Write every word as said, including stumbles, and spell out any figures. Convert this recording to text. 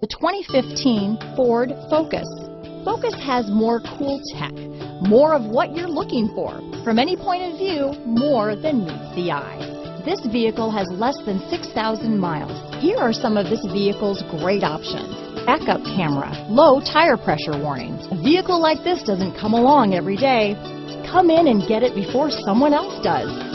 The twenty fifteen Ford Focus. Focus has more cool tech, more of what you're looking for. From any point of view, more than meets the eye. This vehicle has less than six thousand miles. Here are some of this vehicle's great options: backup camera, low tire pressure warning. A vehicle like this doesn't come along every day. Come in and get it before someone else does.